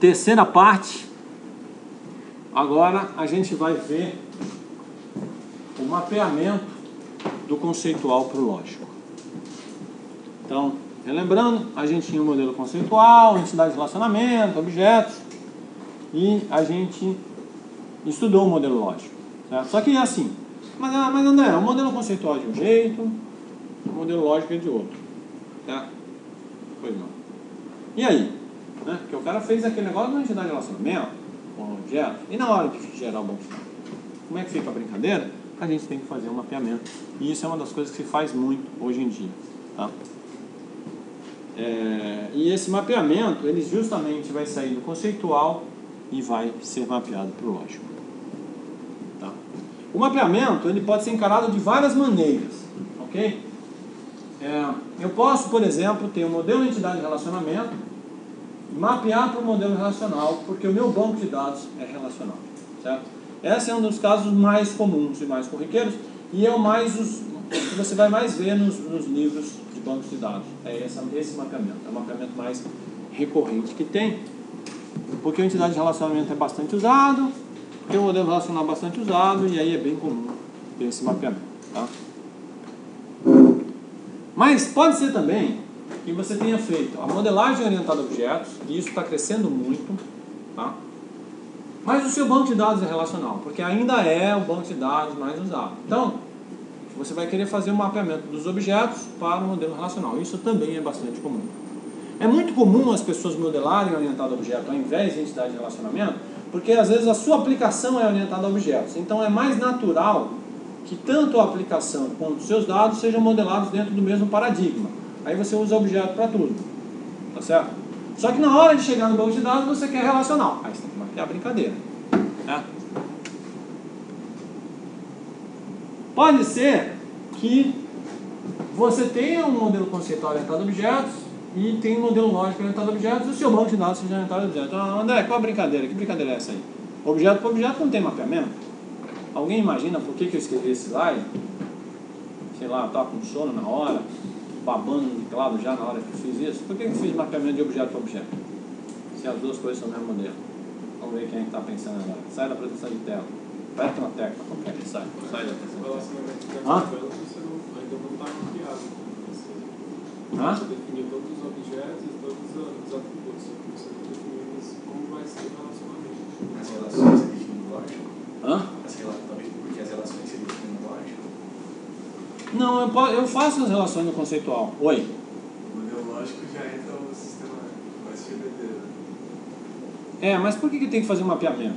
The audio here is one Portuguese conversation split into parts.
terceira parte, agora a gente vai ver o mapeamento do conceitual para o lógico. Então, relembrando, a gente tinha o modelo conceitual, entidade de relacionamento, objetos, e a gente estudou o modelo lógico, certo? Só que é assim, mas André, o modelo conceitual é de um jeito, o modelo lógico é de outro, certo? Pois não. E aí? Né? Porque o cara fez aquele negócio de entidade de relacionamento, com objeto, e na hora de gerar o banco de dados, como é que fica a brincadeira? A gente tem que fazer um mapeamento, e isso é uma das coisas que se faz muito hoje em dia, tá? E esse mapeamento, ele justamente vai sair do conceitual e vai ser mapeado para o lógico. Tá? O mapeamento, ele pode ser encarado de várias maneiras, ok? Eu posso, por exemplo, ter um modelo de entidade de relacionamento e mapear para o modelo relacional, porque o meu banco de dados é relacional, certo? Esse é um dos casos mais comuns e mais corriqueiros, e é o que você vai mais ver nos livros de bancos de dados. Esse mapeamento, é o mapeamento mais recorrente que tem, porque a entidade de relacionamento é bastante usado, porque o modelo relacional é bastante usado, e aí é bem comum ter esse mapeamento. Tá? Mas pode ser também que você tenha feito a modelagem orientada a objetos, e isso está crescendo muito, tá? Mas o seu banco de dados é relacional, porque ainda é o banco de dados mais usado. Então, você vai querer fazer o mapeamento dos objetos para o modelo relacional. Isso também é bastante comum. É muito comum as pessoas modelarem orientado a objeto ao invés de entidade de relacionamento, porque às vezes a sua aplicação é orientada a objetos. Então é mais natural que tanto a aplicação quanto os seus dados sejam modelados dentro do mesmo paradigma. Aí você usa objeto para tudo. Tá certo? Só que na hora de chegar no banco de dados você quer relacional. Aí você tem que mapear a brincadeira. Né? Pode ser que você tenha um modelo conceitual orientado a objetos e tem um modelo lógico orientado a objetos e o seu banco de dados seja orientado a objetos. Ah, André, qual a brincadeira? Que brincadeira é essa aí? Objeto por objeto não tem mapeamento? Alguém imagina por que eu escrevi esse slide? Sei lá, eu estava com sono na hora, babando no teclado já na hora que eu fiz isso. Por que eu fiz mapeamento de objeto para objeto? Se as duas coisas são o mesmo modelo. Vamos ver quem está pensando agora. Sai da proteção de tela. Aperta uma tecla qualquer, sai da proteção de tela. Você ainda não está mapeado. Você definiu todos os objetos e todos os atributos. Você não definiu como vai ser o relacionamento. As relações se definem no lógico? Porque as relações se definem no lógico? Não, eu faço as relações no conceitual. Oi? O modelo lógico já entra no sistema mais GBD. Mas por que tem que fazer um mapeamento?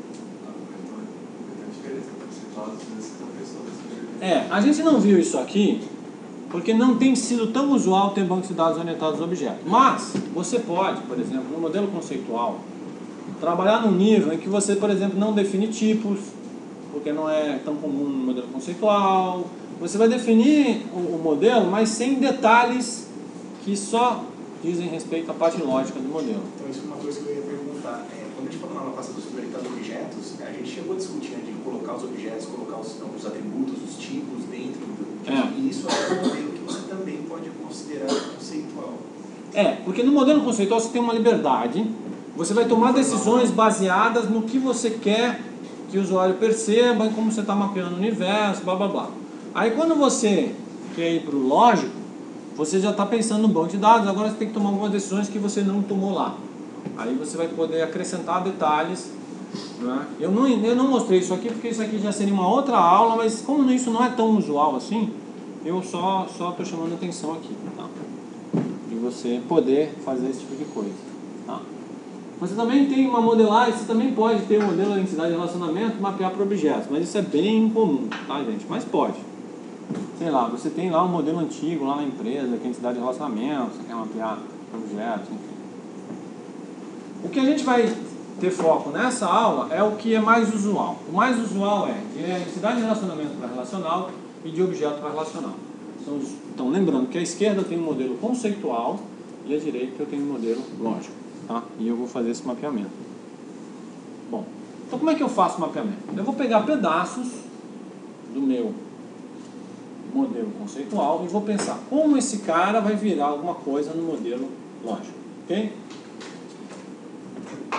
A gente não viu isso aqui porque não tem sido tão usual ter bancos de dados orientados a objetos. Mas você pode, por exemplo, no modelo conceitual, trabalhar num nível em que você, por exemplo, não define tipos, porque não é tão comum no modelo conceitual. Você vai definir o modelo, mas sem detalhes que só dizem respeito à parte lógica do modelo. Então isso é uma coisa que eu ia perguntar. Quando a gente falou na aula passada sobre orientado a objetos, a gente chegou a discutir de colocar os objetos, colocar os atributos, os tipos dentro do... E isso é um modelo que você também pode considerar conceitual. Porque no modelo conceitual você tem uma liberdade, você vai tomar decisões baseadas no que você quer que o usuário perceba, em como você está mapeando o universo, blá blá blá. Aí quando você quer ir para o lógico, você já está pensando no banco de dados, agora você tem que tomar algumas decisões que você não tomou lá. Aí você vai poder acrescentar detalhes. Né? Eu não mostrei isso aqui porque isso aqui já seria uma outra aula, mas como isso não é tão usual assim, eu só estou chamando atenção aqui, tá? De você poder fazer esse tipo de coisa, tá? Você também tem uma modelagem, você também pode ter um modelo de entidade de relacionamento e mapear para objetos, mas isso é bem incomum, tá, gente? Mas pode. Sei lá, você tem lá um modelo antigo lá na empresa, que é entidade de relacionamento, você quer mapear para objetos, enfim. O que a gente vai ter foco nessa aula é o que é mais usual. O mais usual é de entidade de relacionamento para relacional e de objeto para relacional. Então, lembrando que a esquerda tem um modelo conceitual e a direita eu tenho um modelo lógico. Tá? E eu vou fazer esse mapeamento. Bom, então como é que eu faço o mapeamento? Eu vou pegar pedaços do meu modelo conceitual e vou pensar como esse cara vai virar alguma coisa no modelo lógico. Ok?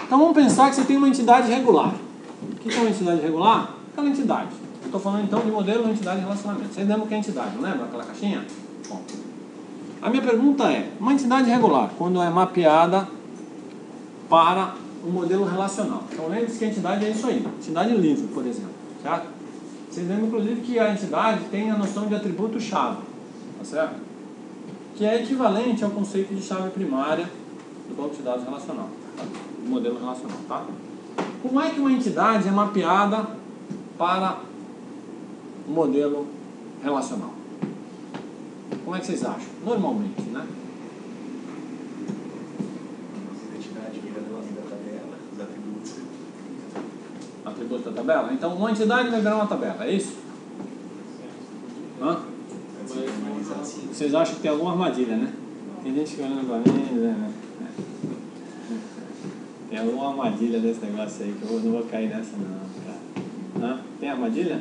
Então vamos pensar que você tem uma entidade regular. O que é uma entidade regular? Aquela entidade. Eu estou falando então de modelo, entidade e relacionamento. Vocês lembram o que é entidade, não lembra aquela caixinha? Bom, a minha pergunta é, uma entidade regular, quando é mapeada para um modelo relacional. Então lembre-se que a entidade é isso aí. Entidade livre, por exemplo. Certo? Vocês lembram inclusive que a entidade tem a noção de atributo-chave. Tá certo? Que é equivalente ao conceito de chave primária do banco de dados relacional. Tá? Do modelo relacional. Tá? Como é que uma entidade é mapeada para um modelo relacional? Como é que vocês acham? Normalmente, né? A entidade vira da tabela, os atributos. Atributos da tabela? Então, uma entidade vai virar uma tabela, é isso? Hã? Vocês acham que tem alguma armadilha, né? Tem gente que olhando pra mim, né? Tem alguma armadilha desse negócio aí, que eu não vou cair nessa não, cara. Hã? Tem armadilha?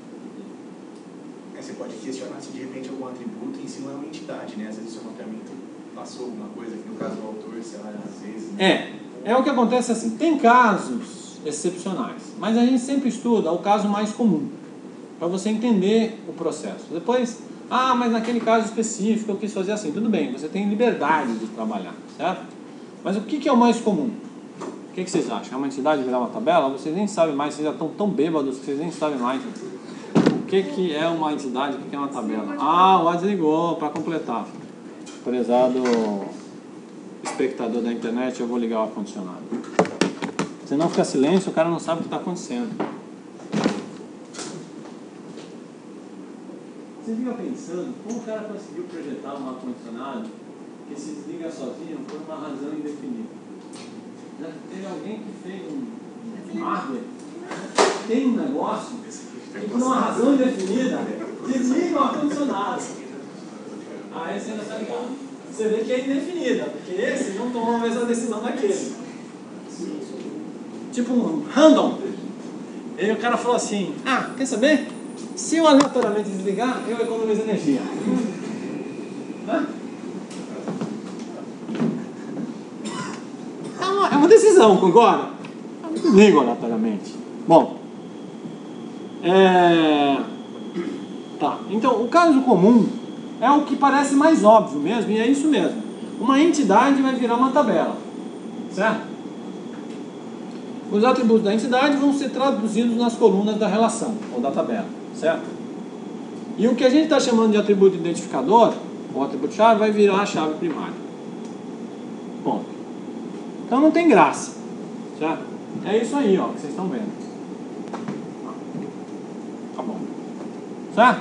Você pode questionar se de repente algum atributo em si não é uma entidade, né? Às vezes o seu mapeamento passou alguma coisa, que no caso do autor, sei lá, às vezes... Né? É o que acontece assim, tem casos excepcionais, mas a gente sempre estuda o caso mais comum, para você entender o processo. Depois, mas naquele caso específico eu quis fazer assim, tudo bem, você tem liberdade de trabalhar, certo? Mas o que é o mais comum? O que vocês acham? É uma entidade virar uma tabela? Vocês nem sabem mais, vocês já estão tão bêbados que vocês nem sabem mais o que é uma entidade, o que é uma tabela. O ar desligou, para completar. Prezado espectador da internet, eu vou ligar o ar-condicionado. Se não ficar silêncio, o cara não sabe o que está acontecendo. Você fica pensando, como o cara conseguiu projetar um ar-condicionado que se desliga sozinho por uma razão indefinida? Já teve alguém que fez um hardware, tem um negócio e por uma razão indefinida desliga o ar-condicionado. Aí você ainda sabe como você vê que é indefinida, porque esse não tomou a mesma decisão daquele. Tipo um random. E o cara falou assim, quer saber? Se eu aleatoriamente desligar, eu economizo energia. É uma decisão, concorda? Eu desligo aleatoriamente. Bom, tá. Então, o caso comum é o que parece mais óbvio mesmo, e é isso mesmo. Uma entidade vai virar uma tabela, certo? Os atributos da entidade vão ser traduzidos nas colunas da relação, ou da tabela, certo? E o que a gente está chamando de atributo identificador, ou atributo-chave, vai virar a chave primária. Ponto. Então não tem graça, certo? É isso aí, ó, que vocês estão vendo. Tá bom. Certo?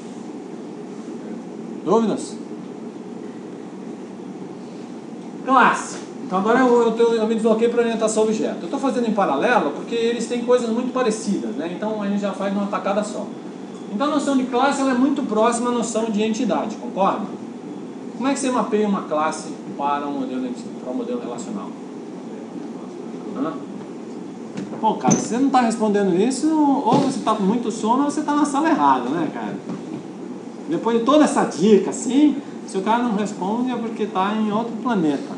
Dúvidas? Classe. Então agora eu me desloquei para orientação objeto. Eu estou fazendo em paralelo porque eles têm coisas muito parecidas, né? Então a gente já faz numa tacada só. Então a noção de classe ela é muito próxima à noção de entidade, concorda? Como é que você mapeia uma classe para um modelo relacional? Bom, cara, se você não está respondendo isso, ou você está com muito sono ou você está na sala errada, né, cara? Depois de toda essa dica, assim, se o cara não responde é porque está em outro planeta.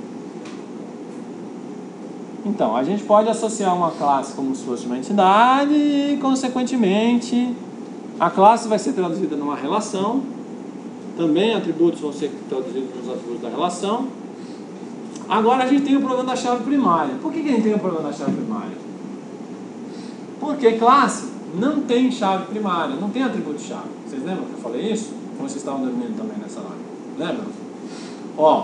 Então, a gente pode associar uma classe como se fosse uma entidade e, consequentemente, a classe vai ser traduzida numa relação. Também atributos vão ser traduzidos nos atributos da relação. Agora a gente tem o problema da chave primária. Por que a gente tem o problema da chave primária? Porque classe não tem chave primária, não tem atributo-chave. Vocês lembram que eu falei isso? Como vocês estavam dormindo também nessa live? Lembram? Ó,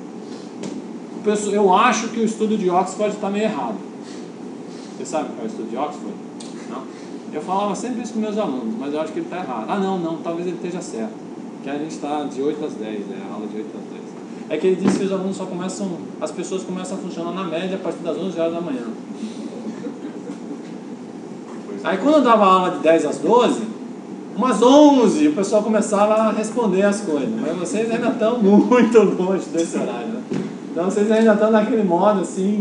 eu acho que o estudo de Oxford está meio errado. Você sabe qual é o estudo de Oxford? Não? Eu falava sempre isso com meus alunos, mas eu acho que ele está errado. Não, talvez ele esteja certo. Que a gente está de 8 às 10, a aula de 8 às 10. É que ele disse que os alunos só começam, as pessoas começam a funcionar na média a partir das 11 horas da manhã. Aí quando eu dava aula de 10 às 12, umas 11 o pessoal começava a responder as coisas. Mas vocês ainda estão muito longe desse horário, né? Então vocês ainda estão naquele modo assim,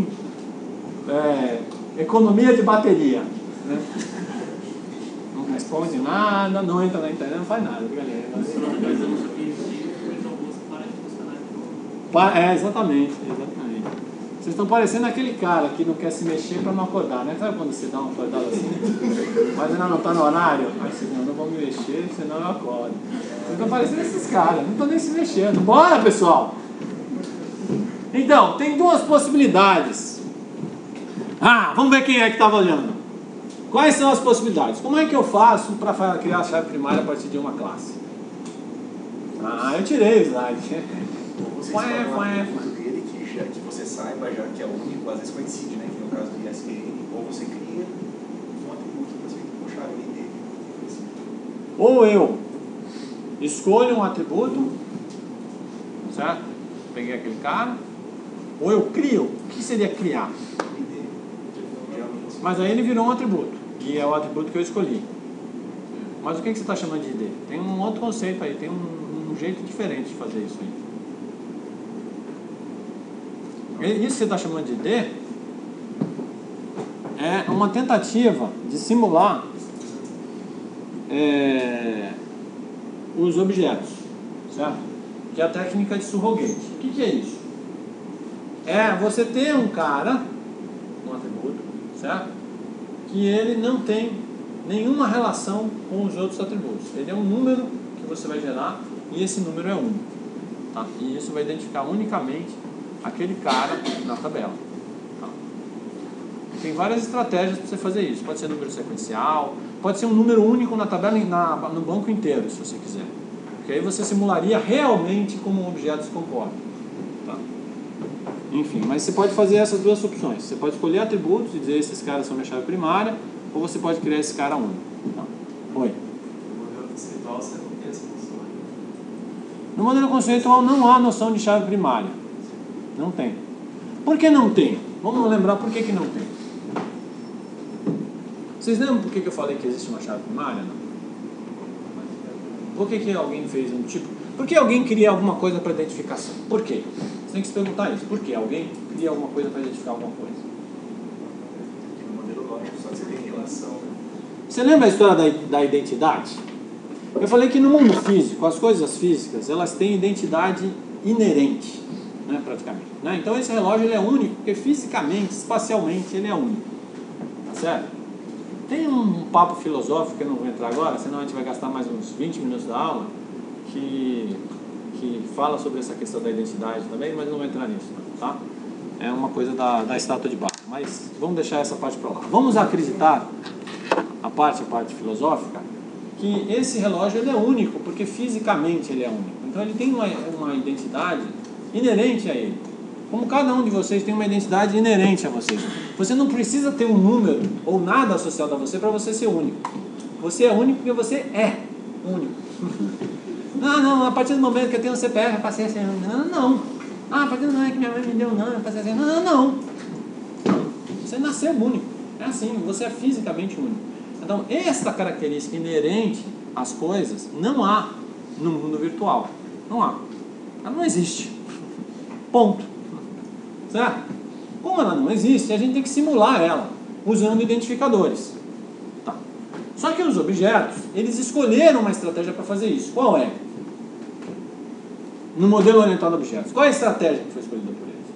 economia de bateria, né? Não responde nada, não entra na internet, não faz nada. Fica ali, exatamente. Vocês estão parecendo aquele cara que não quer se mexer para não acordar, né? Sabe quando você dá uma acordada assim? Mas ainda não está no horário? Aí você não vou me mexer, senão eu acordo. Vocês estão parecendo esses caras, não estão nem se mexendo. Bora, pessoal! Então, tem duas possibilidades. Vamos ver quem é que estava olhando. Quais são as possibilidades? Como é que eu faço para criar a chave primária a partir de uma classe? Eu tirei o slide. Vocês falam um atributo dele que você saiba já que é único, às vezes coincide, né? Que no caso do ISBN, ou você cria um atributo para você puxar a lei dele. Ou eu escolho um atributo, certo? Peguei aquele cara. Ou eu crio. O que seria criar? Mas aí ele virou um atributo, que é o atributo que eu escolhi. Mas o que você está chamando de ID? Tem um outro conceito aí, tem um jeito diferente de fazer isso aí. Isso que você está chamando de ID é uma tentativa de simular os objetos, certo? Que é a técnica de surrogate. O que é isso? É você ter um cara, um atributo, certo? Que ele não tem nenhuma relação com os outros atributos. Ele é um número que você vai gerar e esse número é único, tá? E isso vai identificar unicamente aquele cara na tabela, tá? Tem várias estratégias para você fazer isso. Pode ser número sequencial, pode ser um número único na tabela no banco inteiro, se você quiser. Porque aí você simularia realmente como um objeto se comporta, tá? Enfim, mas você pode fazer essas duas opções. Você pode escolher atributos e dizer esses caras são minha chave primária, ou você pode criar esse cara único. Tá? Oi. No modelo conceitual você não tem essa noção. No modelo conceitual não há noção de chave primária. Não tem. Por que não tem? Vamos lembrar por que não tem. Vocês lembram por que eu falei que existe uma chave primária? Não? Por que alguém fez um tipo... Por que alguém cria alguma coisa para identificação? Por quê? Você tem que se perguntar isso. Por que alguém cria alguma coisa para identificar alguma coisa? No modelo lógico só você tem relação. Você lembra a história da identidade? Eu falei que no mundo físico, as coisas físicas, elas têm identidade inerente, né, praticamente. Né? Então esse relógio ele é único, porque fisicamente, espacialmente, ele é único. Tá certo? Tem um papo filosófico que eu não vou entrar agora, senão a gente vai gastar mais uns 20 minutos da aula, que fala sobre essa questão da identidade também, mas não vou entrar nisso, tá? É uma coisa da estátua de barro, mas vamos deixar essa parte para lá. Vamos acreditar, a parte filosófica, que esse relógio ele é único, porque fisicamente ele é único. Então ele tem uma identidade inerente a ele. Como cada um de vocês tem uma identidade inerente a vocês. Você não precisa ter um número ou nada associado a você para você ser único. Você é único porque você é único. Não, a partir do momento que eu tenho um CPF eu passei a ser único. Não. A partir do momento que minha mãe me deu eu passei a ser único. Não. Você nasceu único. É assim, você é fisicamente único. Então, esta característica inerente às coisas não há no mundo virtual. Não há. Ela não existe. Ponto. Certo? Como ela não existe, a gente tem que simular ela usando identificadores. Tá. Só que os objetos, eles escolheram uma estratégia para fazer isso. Qual é? No modelo orientado a objetos. Qual é a estratégia que foi escolhida por eles?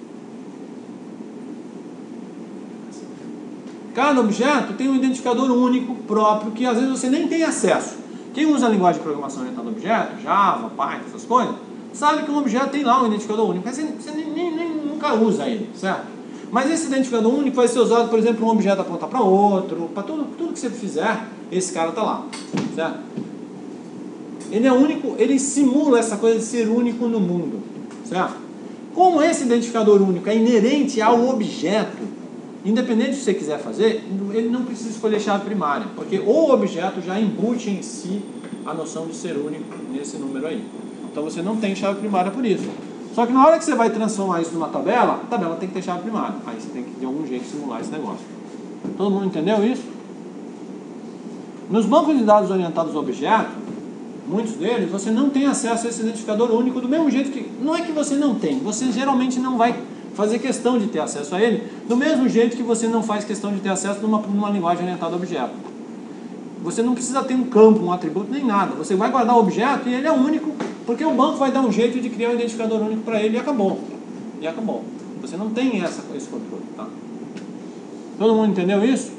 Cada objeto tem um identificador único, próprio, que às vezes você nem tem acesso. Quem usa a linguagem de programação orientada a objetos, Java, Python, essas coisas, sabe que um objeto tem lá um identificador único, mas você nunca usa ele, certo? Mas esse identificador único vai ser usado, por exemplo, um objeto apontar para outro, para tudo que você fizer, esse cara está lá, certo? Ele é único, ele simula essa coisa de ser único no mundo, certo? Como esse identificador único é inerente ao objeto, independente do que você quiser fazer, ele não precisa escolher chave primária, porque o objeto já embute em si a noção de ser único nesse número aí. Então você não tem chave primária por isso. Só que na hora que você vai transformar isso numa tabela, a tabela tem que ter chave primária. Aí você tem que de algum jeito simular esse negócio. Todo mundo entendeu isso? Nos bancos de dados orientados a objetos, muitos deles, você não tem acesso a esse identificador único do mesmo jeito que... Não é que você não tem, você geralmente não vai fazer questão de ter acesso a ele, do mesmo jeito que você não faz questão de ter acesso numa linguagem orientada a objeto. Você não precisa ter um campo, um atributo, nem nada. Você vai guardar o objeto e ele é único, porque o banco vai dar um jeito de criar um identificador único para ele e acabou. Você não tem esse controle, tá? Todo mundo entendeu isso?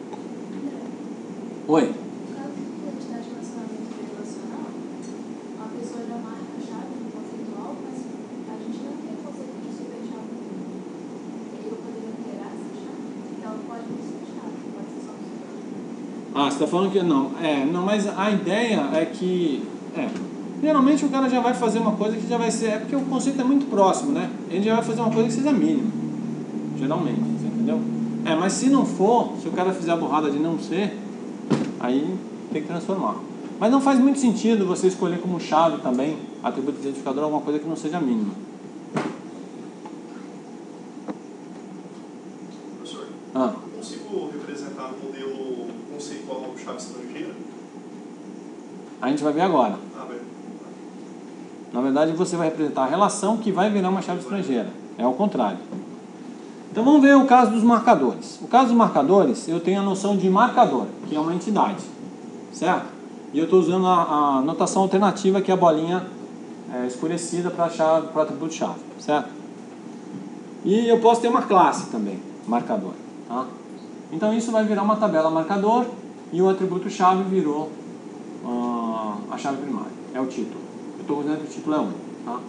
Oi? No caso de identidade de relacionamento relacional, a pessoa já marca a chave no conceitual, mas a gente não tem o conceito de superchave. Eu poderia alterar essa chave? Então ela pode não ser chave, pode ser só um super. Ah, você está falando que não. Não, mas a ideia é que... geralmente o cara já vai fazer uma coisa que já vai ser... É porque o conceito é muito próximo, né? Ele já vai fazer uma coisa que seja mínima. Geralmente, você entendeu? Mas se não for, se o cara fizer a burrada de não ser, aí tem que transformar. Mas não faz muito sentido você escolher como chave também, atributo de identificador, alguma coisa que não seja mínima. Professor, Ah. eu consigo representar no modelo conceitual chave estrangeira? A gente vai ver agora. Bem. Na verdade, você vai representar a relação que vai virar uma chave estrangeira. É o contrário. Então vamos ver o caso dos marcadores. O caso dos marcadores, eu tenho a noção de marcador, que é uma entidade, certo? E eu estou usando a notação alternativa, que é a bolinha escurecida para o atributo chave, certo? E eu posso ter uma classe também, marcador, tá? Então isso vai virar uma tabela marcador e o atributo chave virou a chave primária, é o título. Eu estou usando que o título é 1, tá?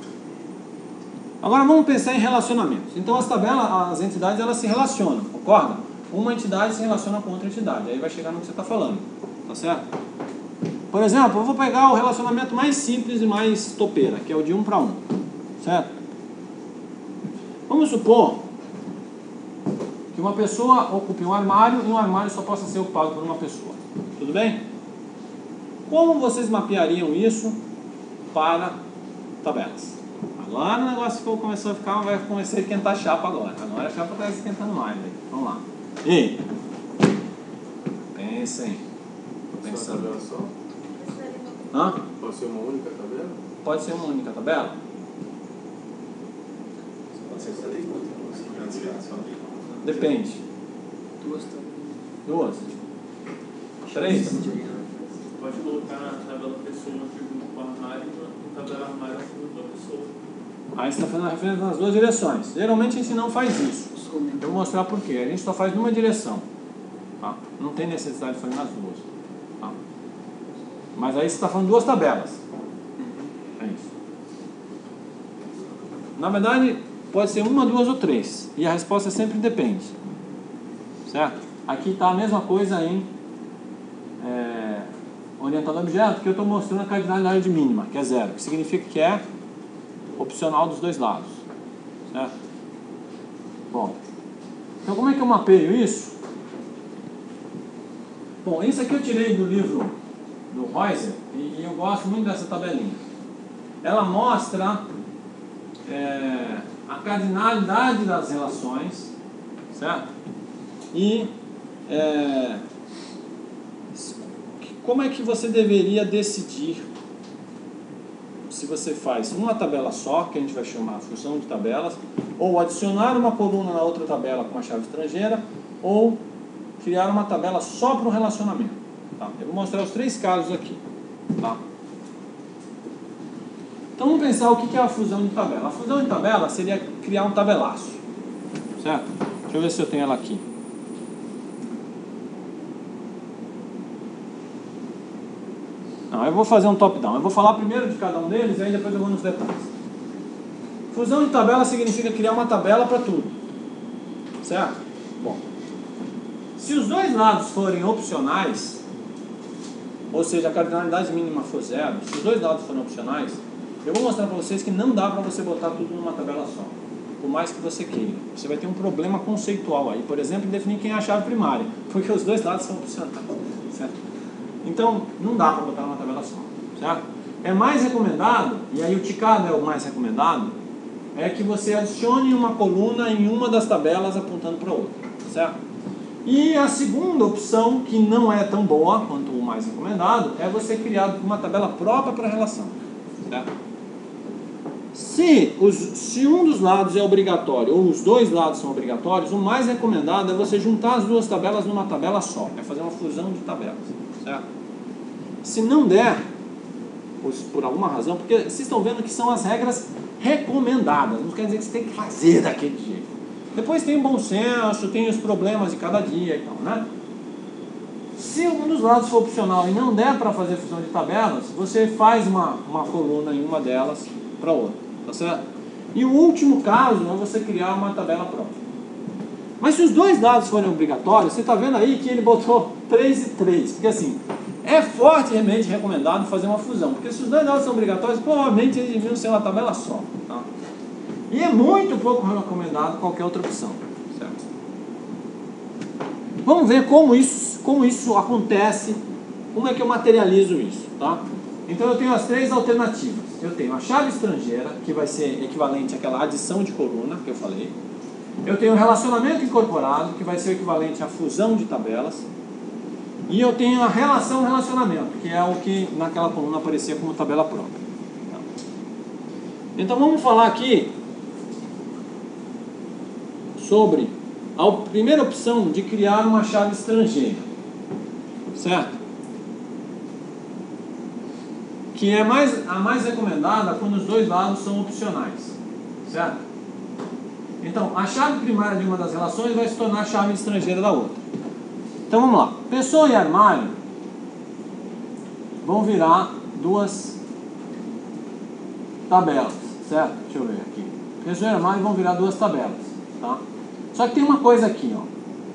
Agora vamos pensar em relacionamentos. Então as tabelas, as entidades, elas se relacionam, concorda? Uma entidade se relaciona com outra entidade, aí vai chegar no que você está falando, tá certo? Por exemplo, eu vou pegar o relacionamento mais simples e mais topeira, que é o de 1 para 1, certo? Vamos supor que uma pessoa ocupe um armário e um armário só possa ser ocupado por uma pessoa, tudo bem? Como vocês mapeariam isso para tabelas? Agora o negócio começou a ficar, vai começar a esquentar a chapa agora. Agora a chapa está esquentando mais. Aí. Vamos lá. E pensem. Só tabela só? Hã? Pode ser uma única tabela? Pode ser uma única tabela? Pode ser Depende. Duas tabelas. Duas? Três? Pode colocar na tabela pessoa um atributo com armário e na tabela armário um atributo da pessoa. Aí você está fazendo a referência nas duas direções. Geralmente a gente não faz isso. Eu vou mostrar por quê. A gente só faz numa direção. Tá? Não tem necessidade de fazer nas duas. Tá? Mas aí você está falando duas tabelas. É isso. Na verdade, pode ser uma, duas ou três. E a resposta sempre depende. Certo? Aqui está a mesma coisa em orientado a objeto, que eu estou mostrando a cardinalidade mínima, que é 0. Que significa que é opcional dos dois lados. Certo? Bom, então como é que eu mapeio isso? Bom, isso aqui eu tirei do livro do Reuser e eu gosto muito dessa tabelinha. Ela mostra a cardinalidade das relações, certo? E como é que você deveria decidir se você faz uma tabela só, que a gente vai chamar fusão de tabelas, ou adicionar uma coluna na outra tabela com uma chave estrangeira, ou criar uma tabela só para o relacionamento. Tá? Eu vou mostrar os três casos aqui. Tá? Então vamos pensar o que é a fusão de tabela. A fusão de tabela seria criar um tabelaço. Certo? Deixa eu ver se eu tenho ela aqui. Não, eu vou fazer um top-down. Eu vou falar primeiro de cada um deles e aí depois eu vou nos detalhes. Fusão de tabela significa criar uma tabela para tudo. Certo? Bom, se os dois lados forem opcionais, ou seja, a cardinalidade mínima for 0, se os dois lados forem opcionais, eu vou mostrar para vocês que não dá para você botar tudo numa tabela só, por mais que você queira. Você vai ter um problema conceitual aí, por exemplo, em definir quem é a chave primária, porque os dois lados são opcionais. Certo? Então, não dá para botar numa tabela só, certo? É mais recomendado, e aí o ticado é o mais recomendado, é que você adicione uma coluna em uma das tabelas apontando para a outra, certo? E a segunda opção, que não é tão boa quanto o mais recomendado, é você criar uma tabela própria para a relação, certo? Se um dos lados é obrigatório, ou os dois lados são obrigatórios, o mais recomendado é você juntar as duas tabelas numa tabela só, é fazer uma fusão de tabelas. Certo? Se não der, por alguma razão, porque vocês estão vendo que são as regras recomendadas, não quer dizer que você tem que fazer daquele jeito. Depois tem o bom senso, tem os problemas de cada dia e tal, né? Se um dos lados for opcional e não der para fazer fusão de tabelas, você faz uma coluna em uma delas para outra, tá certo? E o último caso é você criar uma tabela própria. Mas se os dois dados forem obrigatórios, você está vendo aí que ele botou 3 e 3, porque assim, é fortemente recomendado fazer uma fusão, porque se os dois dados são obrigatórios, provavelmente eles deviam ser uma tabela só, tá? E é muito pouco recomendado qualquer outra opção, certo? Vamos ver como isso acontece, como é que eu materializo isso, tá? Então eu tenho as 3 alternativas. Eu tenho a chave estrangeira, que vai ser equivalente àquela adição de coluna que eu falei. Eu tenho o relacionamento incorporado, que vai ser equivalente à fusão de tabelas. E eu tenho a relação-relacionamento, que é o que naquela coluna aparecia como tabela própria. Então vamos falar aqui sobre a primeira opção de criar uma chave estrangeira, certo? Que é a mais recomendada quando os dois lados são opcionais, certo? Então, a chave primária de uma das relações vai se tornar a chave estrangeira da outra. Então vamos lá. Pessoa e armário vão virar 2 tabelas, certo? Deixa eu ver aqui. Pessoa e armário vão virar 2 tabelas, tá? Só que tem uma coisa aqui, ó.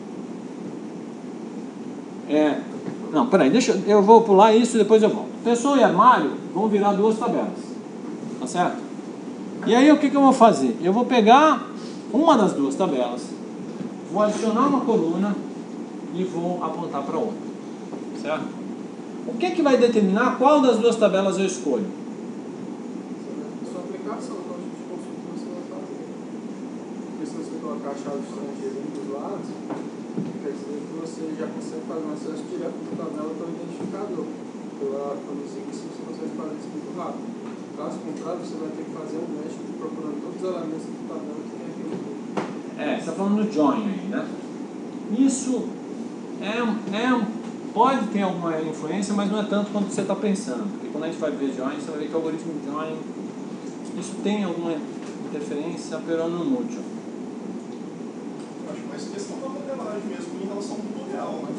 Não, peraí, eu vou pular isso e depois eu volto. Pessoa e armário vão virar 2 tabelas, tá certo? E aí o que eu vou fazer? Eu vou pegar uma das 2 tabelas, vou adicionar uma coluna e vou apontar para outra, certo? O que vai determinar qual das 2 tabelas eu escolho? Sua aplicação, qual tipo de consulta você vai fazer. Porque se você colocar a chave estrangeira em um dos lados, quer dizer que você já consegue fazer um acesso direto da tabela pelo identificador. Quando você consegue fazer isso muito rápido. Caso contrário, você vai ter que fazer um match procurando todos os elementos da tabela que tem aqui no grupo. Você está falando do join aí, né? Isso pode ter alguma influência, mas não é tanto quanto você está pensando. Porque quando a gente vai ver join, você vai ver que o algoritmo de join, isso tem alguma interferência, pero não muito. Acho que mais questão da modelagem mesmo em relação ao mundo real, né?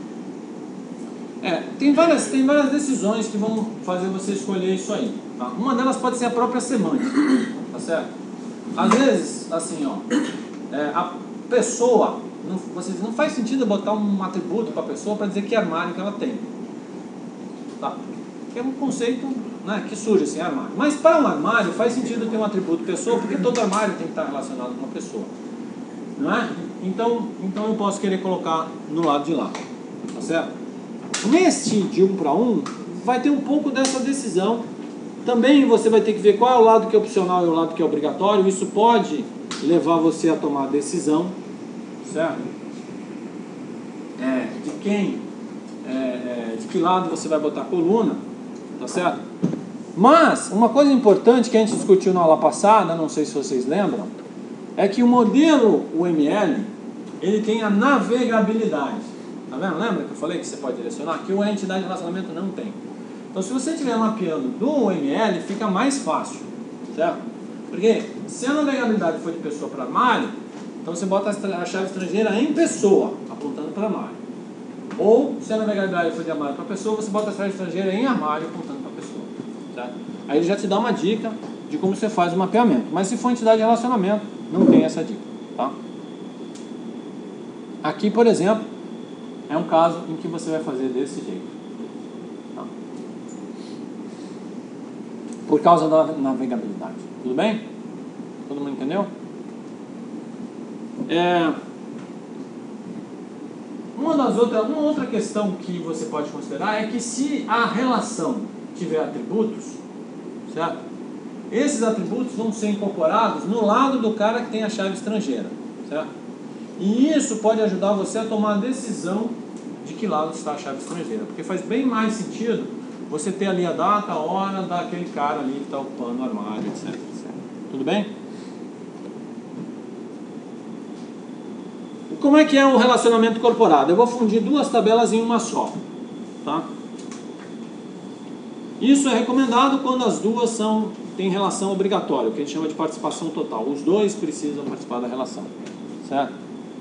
Tem várias decisões que vão fazer você escolher isso aí, tá? Uma delas pode ser a própria semântica, tá certo? Às vezes, assim, ó, a pessoa, não faz sentido botar um atributo para a pessoa para dizer que armário que ela tem, tá? Que é um conceito, né, que surge assim, armário. Mas para um armário faz sentido ter um atributo pessoa, porque todo armário tem que estar relacionado com uma pessoa, não é? Então eu posso querer colocar no lado de lá, tá certo? Neste de 1 para 1 vai ter um pouco dessa decisão. Também você vai ter que ver qual é o lado que é opcional e o lado que é obrigatório. Isso pode levar você a tomar a decisão, certo? De que lado você vai botar a coluna, tá certo? Mas uma coisa importante que a gente discutiu na aula passada, não sei se vocês lembram, é que o modelo UML ele tem a navegabilidade. Tá vendo? Lembra que eu falei que você pode direcionar? Que a entidade de relacionamento não tem. Então, se você estiver mapeando do UML, fica mais fácil, certo? Porque se a navegabilidade for de pessoa para armário, então você bota a chave estrangeira em pessoa, apontando para armário. Ou, se a navegabilidade for de armário para pessoa, você bota a chave estrangeira em armário, apontando para pessoa, certo? Aí ele já te dá uma dica de como você faz o mapeamento. Mas se for entidade de relacionamento, não tem essa dica, tá? Aqui, por exemplo, é um caso em que você vai fazer desse jeito, tá? Por causa da navegabilidade. Tudo bem? Todo mundo entendeu? Uma outra questão que você pode considerar é que se a relação tiver atributos, certo? Esses atributos vão ser incorporados no lado do cara que tem a chave estrangeira, certo? E isso pode ajudar você a tomar a decisão de que lado está a chave estrangeira. Porque faz bem mais sentido você ter ali a data, a hora daquele cara ali que está ocupando o armário, etc, etc. Tudo bem? Como é que é o relacionamento incorporado? Eu vou fundir 2 tabelas em uma só, tá? Isso é recomendado quando as duas têm relação obrigatória, o que a gente chama de participação total. Os dois precisam participar da relação, certo?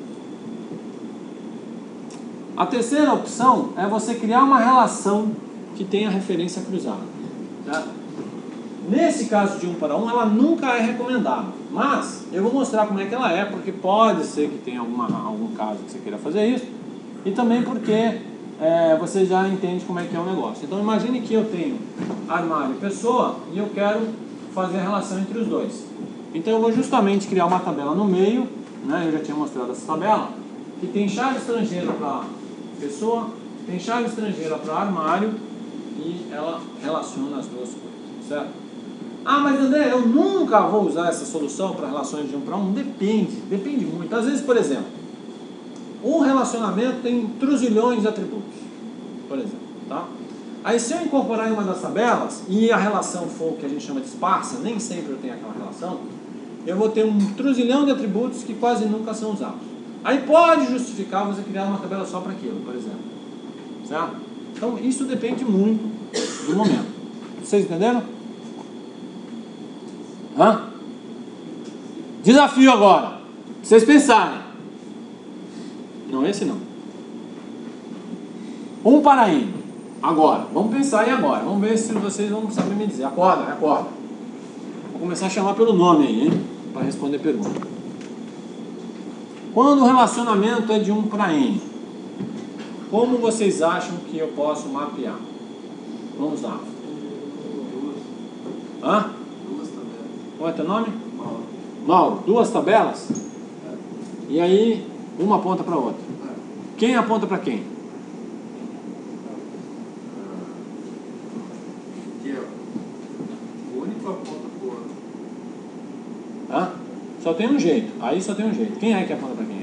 A terceira opção é você criar uma relação que tenha referência cruzada, certo? Nesse caso de 1 para 1, ela nunca é recomendada, mas eu vou mostrar como é que ela é, porque pode ser que tenha algum caso que você queira fazer isso, e também porque você já entende como é que é o negócio. Então imagine que eu tenho armário e pessoa e eu quero fazer a relação entre os dois. Então eu vou justamente criar uma tabela no meio, né? Eu já tinha mostrado essa tabela, que tem chave estrangeira para pessoa, tem chave estrangeira para armário e ela relaciona as duas coisas, certo? Ah, mas André, eu nunca vou usar essa solução para relações de 1 para 1. Depende muito. Às vezes, por exemplo, um relacionamento tem truzilhões de atributos, por exemplo, tá? Aí se eu incorporar em uma das tabelas e a relação for o que a gente chama de esparsa, nem sempre eu tenho aquela relação, eu vou ter um truzilhão de atributos que quase nunca são usados. Aí pode justificar você criar uma tabela só para aquilo, por exemplo, certo? Então isso depende muito do momento. Vocês entenderam? Hã? Desafio agora, pra vocês pensarem. Não, esse não. 1 para N. Agora, vamos pensar em agora. Vamos ver se vocês vão saber me dizer. Acorda. Vou começar a chamar pelo nome aí, hein? Para responder pergunta. Quando o relacionamento é de 1 para N, como vocês acham que eu posso mapear? Vamos lá. Hã? Qual é teu nome? Mauro. 2 tabelas? E aí, uma aponta para a outra. Quem aponta para quem? O único aponta pro outro. Hã? Só tem um jeito. Aí só tem um jeito. Quem é que aponta para quem?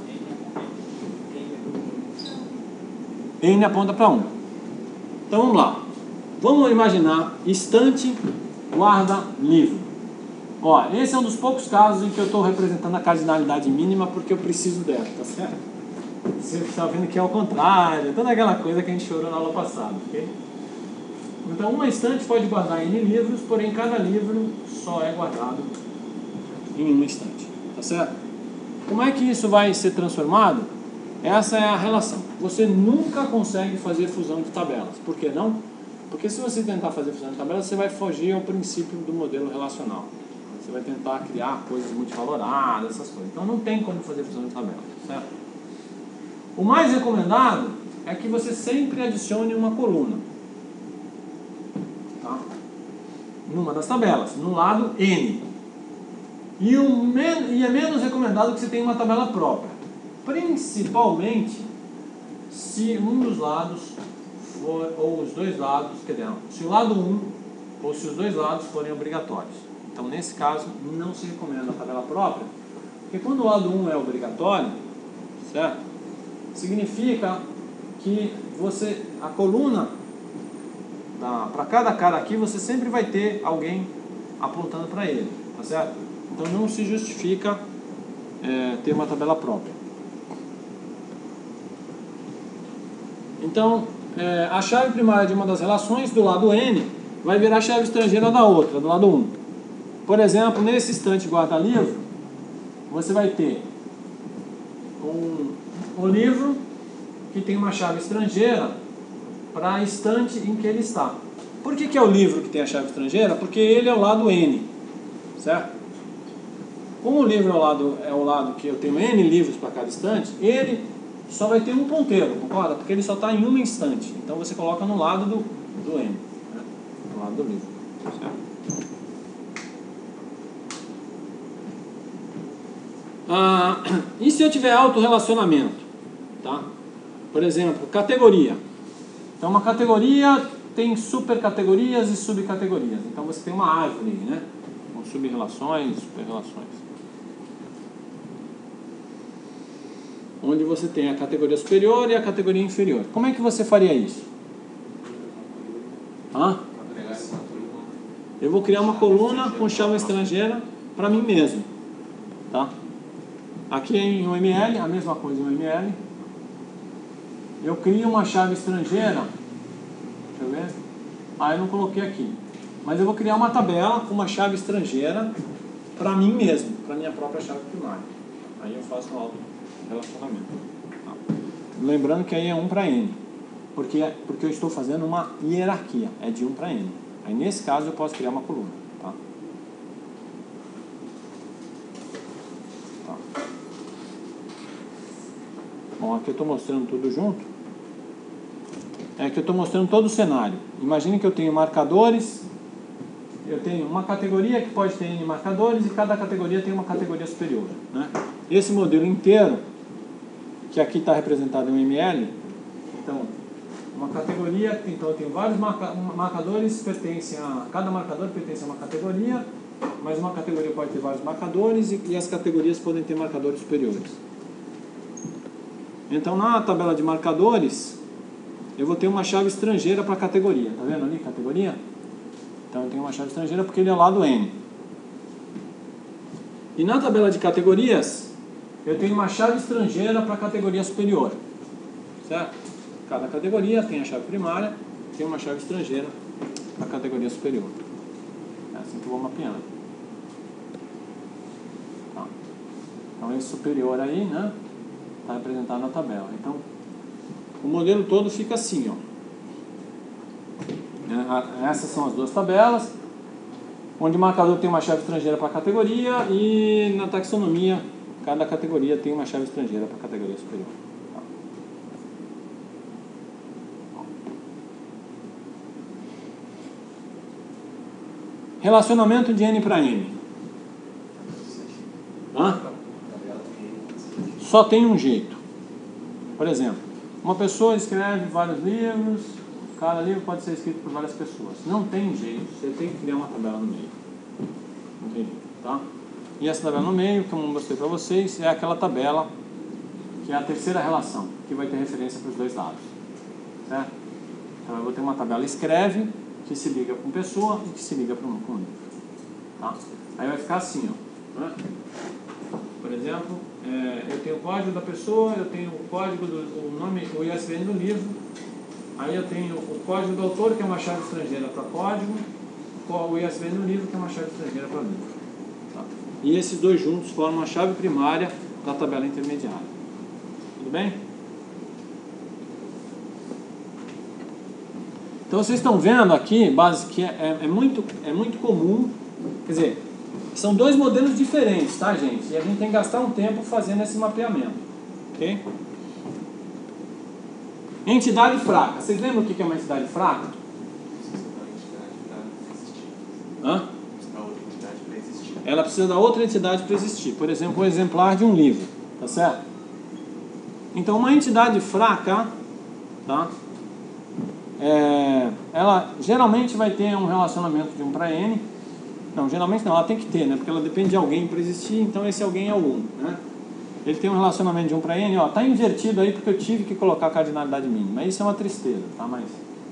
N aponta para 1. Então vamos lá. Vamos imaginar estante, guarda, livro. Ó, esse é um dos poucos casos em que eu estou representando a cardinalidade mínima porque eu preciso dela, tá certo? Você está vendo que é o contrário, toda aquela coisa que a gente chorou na aula passada, ok? Então uma estante pode guardar N livros, porém cada livro só é guardado em uma estante, tá certo? Como é que isso vai ser transformado? Essa é a relação. Você nunca consegue fazer fusão de tabelas. Por que não? Porque se você tentar fazer fusão de tabelas, você vai fugir ao princípio do modelo relacional. Você vai tentar criar coisas multivaloradas, essas coisas. Então não tem como fazer fusão de tabelas, certo? O mais recomendado é que você sempre adicione uma coluna, tá? Numa das tabelas, no lado N. E é menos recomendado que você tenha uma tabela própria, principalmente se um dos lados for, ou os dois lados, quer dizer, se o lado 1 ou se os dois lados forem obrigatórios. Então nesse caso não se recomenda a tabela própria, porque quando o lado 1 é obrigatório, certo? Significa que a coluna, para cada cara aqui, você sempre vai ter alguém apontando para ele, tá certo? Então não se justifica ter uma tabela própria. Então, a chave primária de uma das relações do lado N vai virar a chave estrangeira da outra, do lado 1. Por exemplo, nesse estante guarda-livro, você vai ter um livro que tem uma chave estrangeira para a estante em que ele está. Por que é o livro que tem a chave estrangeira? Porque ele é o lado N, certo? Como o livro é o lado que eu tenho N livros para cada estante, ele só vai ter um ponteiro, concorda? Porque ele só está em uma instante. Então você coloca no lado do N, né? No lado do livro, certo? E se eu tiver autorrelacionamento, tá? Por exemplo, categoria. Então uma categoria tem supercategorias e subcategorias. Então você tem uma árvore, né? Com subrelações, superrelações. Onde você tem a categoria superior e a categoria inferior. Como é que você faria isso? Eu vou criar uma coluna com chave estrangeira para mim mesmo, tá? Aqui em UML, a mesma coisa em UML. Eu crio uma chave estrangeira. Deixa eu ver. Ah, eu não coloquei aqui. Mas eu vou criar uma tabela com uma chave estrangeira para mim mesmo, para minha própria chave primária. Aí eu faço um auto-relacionamento. Tá? Lembrando que aí é 1 para N. Porque eu estou fazendo uma hierarquia. É de 1 para N. Aí nesse caso eu posso criar uma coluna. Tá? Tá. Bom, aqui eu estou mostrando tudo junto. É que eu estou mostrando todo o cenário. Imagine que eu tenho marcadores. Eu tenho uma categoria que pode ter N marcadores e cada categoria tem uma categoria superior, né? Esse modelo inteiro, que aqui está representado em ml, então, uma categoria, então eu tenho vários marcadores, cada marcador pertence a uma categoria, mas uma categoria pode ter vários marcadores e as categorias podem ter marcadores superiores. Então, na tabela de marcadores, eu vou ter uma chave estrangeira para a categoria. Tá vendo ali, categoria? Então eu tenho uma chave estrangeira porque ele é lá do N. E na tabela de categorias, eu tenho uma chave estrangeira para a categoria superior. Certo? Cada categoria tem a chave primária, tem uma chave estrangeira para a categoria superior. É assim que eu vou mapeando. Tá. Então esse superior aí, né, está representado na tabela. Então o modelo todo fica assim, ó. Essas são as duas tabelas, onde o marcador tem uma chave estrangeira para a categoria e na taxonomia cada categoria tem uma chave estrangeira para a categoria superior. Tá. Relacionamento de N para N. Hã? Só tem um jeito. Por exemplo, uma pessoa escreve vários livros, cada livro pode ser escrito por várias pessoas. Não tem jeito, você tem que criar uma tabela no meio. Não tem jeito, tá? E essa tabela no meio, como eu mostrei para vocês, é aquela tabela que é a terceira relação, que vai ter referência para os dois lados. Certo? Então eu vou ter uma tabela escreve, que se liga com pessoa e que se liga com livro. Tá? Aí vai ficar assim, ó. Né? Por exemplo, eu tenho o código da pessoa, eu tenho o código o nome, o ISBN do livro, aí eu tenho o código do autor, que é uma chave estrangeira para código, o ISBN do livro, que é uma chave estrangeira para livro. Tá? E esses dois juntos formam a chave primária da tabela intermediária. Tudo bem? Então vocês estão vendo aqui, que é muito comum, quer dizer, são dois modelos diferentes, tá, gente? E a gente tem que gastar um tempo fazendo esse mapeamento, ok? Entidade fraca. Vocês lembram o que é uma entidade fraca? Hã? Ela precisa da outra entidade para existir. Por exemplo, um exemplar de um livro, tá certo? Então, uma entidade fraca, tá? Ela geralmente vai ter um relacionamento de 1 para N. Não, geralmente não, ela tem que ter, né? Porque ela depende de alguém para existir, então esse alguém é o 1, né? Ele tem um relacionamento de 1 para N, ó, tá invertido aí porque eu tive que colocar a cardinalidade mínima. Isso é uma tristeza, tá? Mas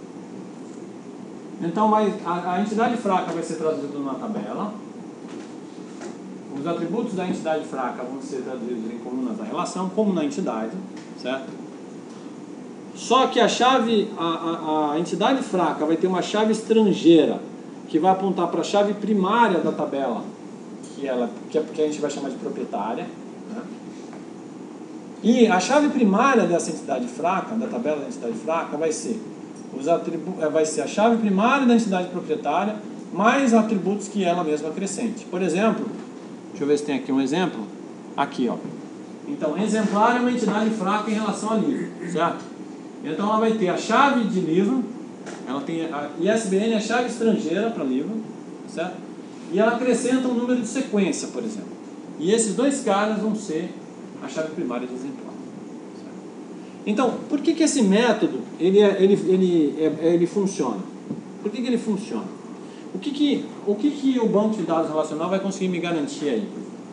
então a entidade fraca vai ser traduzida numa tabela. Os atributos da entidade fraca vão ser traduzidos em colunas da relação, como na entidade, certo? Só que a entidade fraca vai ter uma chave estrangeira que vai apontar para a chave primária da tabela, que a gente vai chamar de proprietária, né? E a chave primária dessa entidade fraca, da tabela da entidade fraca, vai ser a chave primária da entidade proprietária mais atributos que ela mesma acrescente. Por exemplo, deixa eu ver se tem aqui um exemplo. Aqui, ó. Então, exemplar é uma entidade fraca em relação a livro, certo? Então ela vai ter a chave de livro, ela tem a ISBN, a chave estrangeira para livro, certo? E ela acrescenta um número de sequência, por exemplo. E esses dois caras vão ser a chave primária de exemplar. Certo? Então, por que esse método ele funciona? Por que ele funciona? O que o banco de dados relacional vai conseguir me garantir aí?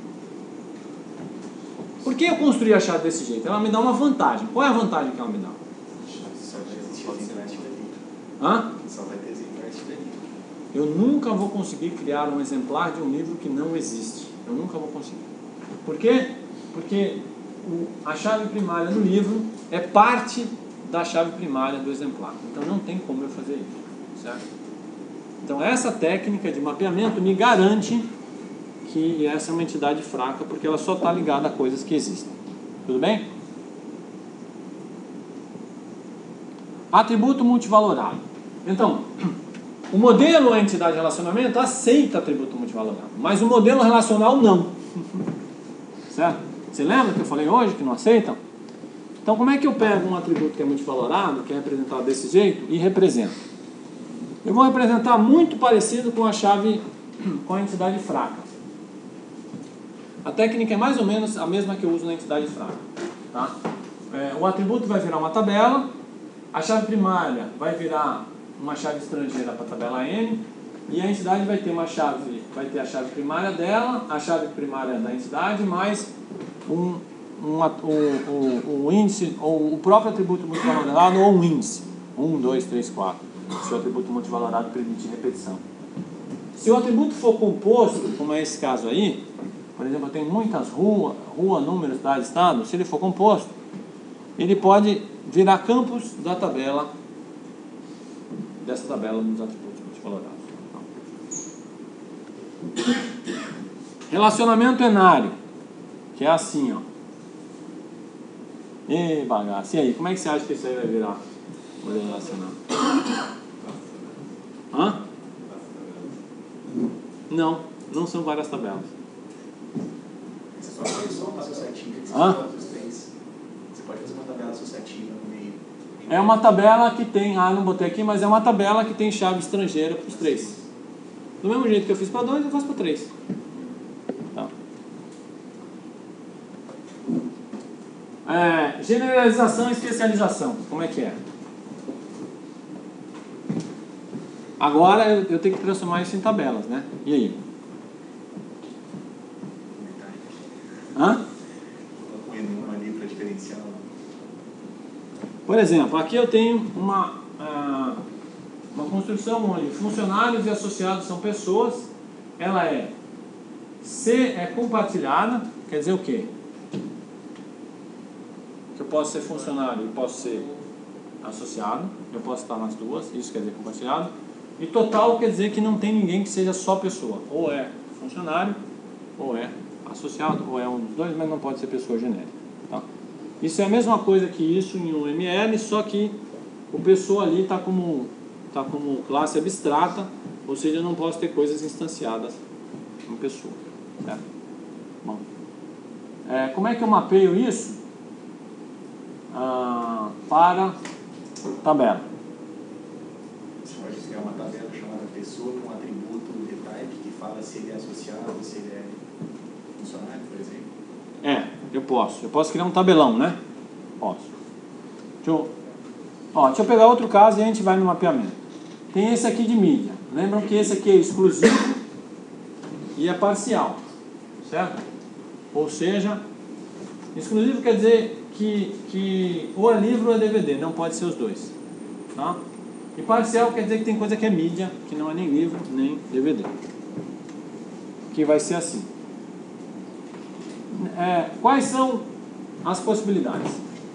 Por que eu construí a chave desse jeito? Ela me dá uma vantagem. Qual é a vantagem que ela me dá? Hã? Eu nunca vou conseguir criar um exemplar de um livro que não existe. Eu nunca vou conseguir. Por quê? Porque a chave primária do livro é parte da chave primária do exemplar. Então não tem como eu fazer isso, certo? Então essa técnica de mapeamento me garante que essa é uma entidade fraca, porque ela só está ligada a coisas que existem. Tudo bem? Atributo multivalorado. Então, o modelo a entidade de relacionamento aceita atributo multivalorado, mas o modelo relacional não. Certo? Você lembra que eu falei hoje que não aceitam? Então como é que eu pego um atributo que é multivalorado, que é representado desse jeito, e represento? Eu vou representar muito parecido com a chave, com a entidade fraca. A técnica é mais ou menos a mesma que eu uso na entidade fraca. Tá? O atributo vai virar uma tabela, a chave primária vai virar uma chave estrangeira para a tabela N, e a entidade vai ter a chave primária dela, a chave primária da entidade, mais o índice, ou o próprio atributo multivalorado, ou um índice. 1, 2, 3, 4. Se o atributo multivalorado permite repetição. Se o atributo for composto, como é esse caso aí, por exemplo, eu tenho muitas rua, número, cidade, estado, se ele for composto, ele pode virar campos da tabela, dessa tabela nos atributos multivalorados. Relacionamento enário, que é assim, ó. E bagaço. E aí, como é que você acha que isso aí vai virar modelo relacional? Hã? Não são várias tabelas. Você só faz uma associativa que você os três. Você pode fazer uma tabela associativa no meio. É uma tabela que tem, não botei aqui, mas é uma tabela que tem chave estrangeira para os três. Do mesmo jeito que eu fiz para 2, eu faço para 3. Tá. Generalização e especialização, como é que é? Agora eu tenho que transformar isso em tabelas, né? E aí? Uma ali para diferenciar. Por exemplo, aqui eu tenho uma construção onde funcionários e associados são pessoas. Ela é compartilhada, quer dizer o quê? Que eu posso ser funcionário e posso ser associado, eu posso estar nas duas, isso quer dizer compartilhado. E total quer dizer que não tem ninguém que seja só pessoa, ou é funcionário, ou é associado, ou é um dos dois, mas não pode ser pessoa genérica. Tá? Isso é a mesma coisa que isso em um ML, só que o pessoa ali está como classe abstrata, ou seja, eu não posso ter coisas instanciadas em pessoa. Certo? Bom, como é que eu mapeio isso? Para tabela. Você pode criar uma tabela chamada pessoa com atributo detalhe que fala se ele é associado, se ele é funcionário, por exemplo. Eu posso criar um tabelão, né? Posso. Deixa eu pegar outro caso e a gente vai no mapeamento. Tem esse aqui de mídia. Lembram que esse aqui é exclusivo e é parcial, certo? Ou seja, exclusivo quer dizer que ou é livro ou é DVD, não pode ser os dois. Tá? E parcial quer dizer que tem coisa que é mídia, que não é nem livro, nem DVD. Que vai ser assim. Quais são as possibilidades?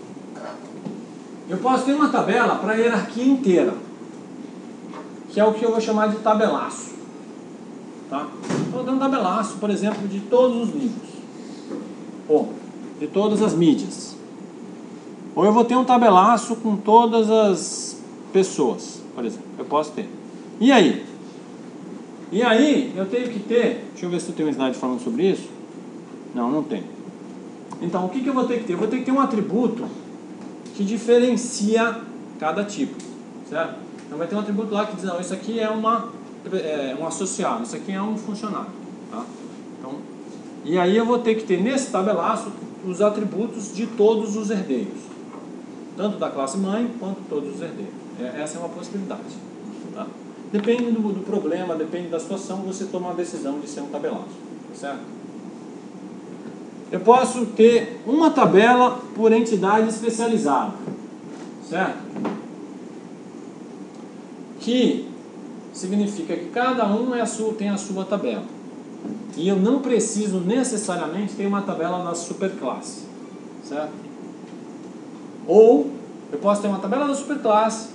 Eu posso ter uma tabela para a hierarquia inteira, que é o que eu vou chamar de tabelaço. Tá? Eu vou ter um tabelaço, por exemplo, de todos os livros, ou de todas as mídias. Ou eu vou ter um tabelaço com todas as pessoas, por exemplo. Eu posso ter. E aí? E aí eu tenho que ter... Deixa eu ver se eu tenho um slide falando sobre isso. Não tem. Então, o que eu vou ter que ter? Eu vou ter que ter um atributo que diferencia cada tipo. Certo? Então vai ter um atributo lá que diz, não, isso aqui é um associado, isso aqui é um funcionário. Tá? Então, e aí eu vou ter que ter nesse tabelaço os atributos de todos os herdeiros. Tanto da classe mãe quanto todos os herdeiros. Essa é uma possibilidade. Tá? Depende do problema, depende da situação, você toma a decisão de ser um tabelaço. Certo? Eu posso ter uma tabela por entidade especializada. Certo? Que significa que cada um tem a sua tabela. E eu não preciso necessariamente ter uma tabela da superclasse. Certo? Ou eu posso ter uma tabela da superclasse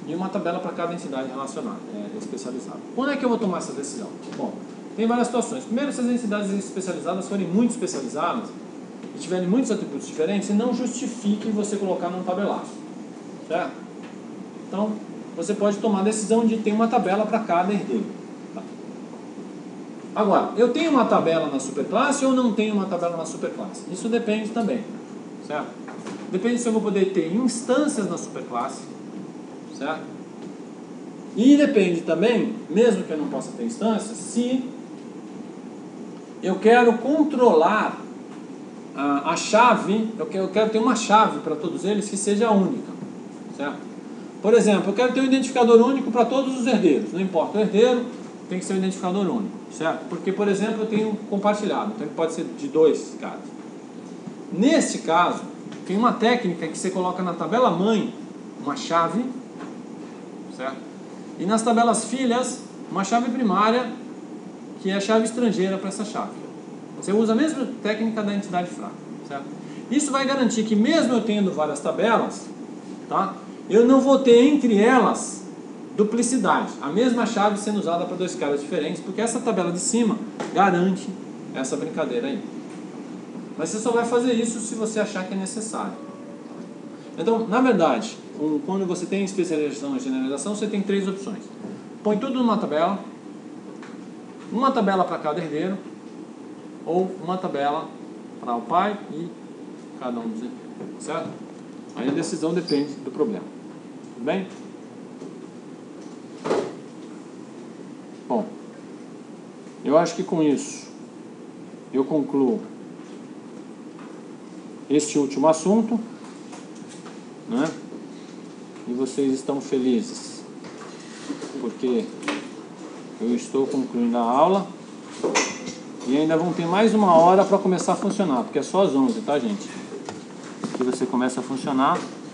e uma tabela para cada entidade relacionada, especializada. Quando é que eu vou tomar essa decisão? Bom, tem várias situações. Primeiro, se as entidades especializadas forem muito especializadas e tiverem muitos atributos diferentes, não justifique você colocar num tabelaço, certo? Então, você pode tomar a decisão de ter uma tabela para cada herdeiro. Tá? Agora, eu tenho uma tabela na superclasse ou não tenho uma tabela na superclasse? Isso depende também, certo? Depende se eu vou poder ter instâncias na superclasse, certo? E depende também, mesmo que eu não possa ter instâncias, se eu quero controlar a chave, eu quero ter uma chave para todos eles que seja única, certo? Por exemplo, eu quero ter um identificador único para todos os herdeiros, não importa o herdeiro, tem que ser um identificador único, certo? Porque, por exemplo, eu tenho compartilhado, então ele pode ser de 2 casos. Neste caso, tem uma técnica que você coloca na tabela mãe uma chave, certo? E nas tabelas filhas, uma chave primária, que é a chave estrangeira para essa chave. Você usa a mesma técnica da entidade fraca, certo? Isso vai garantir que mesmo eu tendo várias tabelas, tá? Eu não vou ter entre elas duplicidade. A mesma chave sendo usada para 2 caras diferentes, porque essa tabela de cima garante essa brincadeira aí. Mas você só vai fazer isso se você achar que é necessário. Então, na verdade, quando você tem especialização e generalização, você tem 3 opções. Põe tudo numa tabela, uma tabela para cada herdeiro, ou uma tabela para o pai e cada um dos herdeiros, certo? Aí a decisão depende do problema. Tudo bem? Bom, eu acho que com isso eu concluo este último assunto, né? E vocês estão felizes porque eu estou concluindo a aula e ainda vão ter mais 1 hora para começar a funcionar, porque é só às 11, tá, gente? Que você começa a funcionar.